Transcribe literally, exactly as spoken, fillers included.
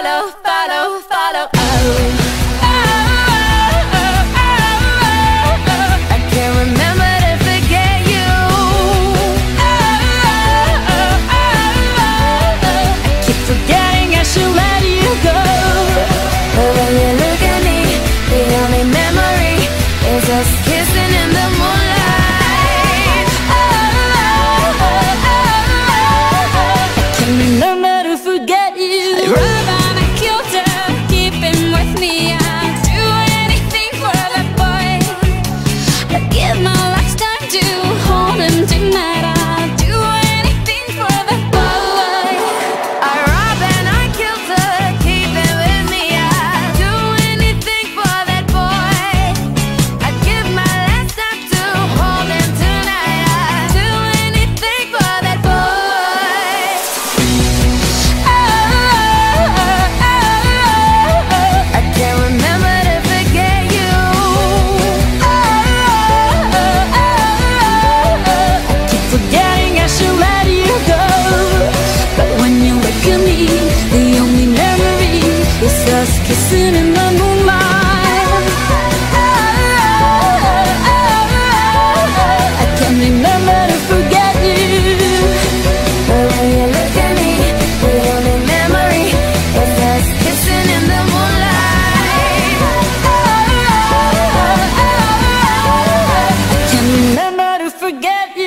follow, follow, follow. Oh. Kissing in the moonlight. Oh, oh, oh, oh. I can't remember to forget you. I robbed and I killed her, keep him with me. I'd do anything for that boy. I'd give my lifetime to hold him tonight. I'd do anything for that boy. I robbed and I killed her, keep him with me. I'd do anything for that boy. I'd give my last time to hold him tonight. I'd do anything for that boy. Oh, oh, oh, oh. I can't remember to forget you. Oh, oh, oh, oh. I keep forgetting I should let you go. But when you look at me, the only memory is us kissing in the moonlight. Oh, oh, oh, oh. I can't remember to forget you. But when you look at me, the only memory is us kissing in the moonlight. Oh, oh, oh, oh. I can't remember to forget you.